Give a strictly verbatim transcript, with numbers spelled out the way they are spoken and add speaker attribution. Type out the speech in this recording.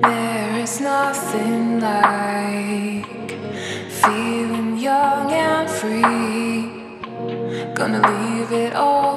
Speaker 1: There is nothing like feeling young and free. Gonna leave it all